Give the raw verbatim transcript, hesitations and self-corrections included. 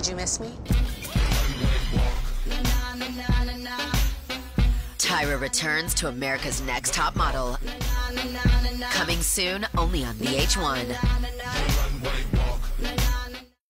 Did you miss me? Tyra returns to America's Next Top Model. Coming soon, only on V H one.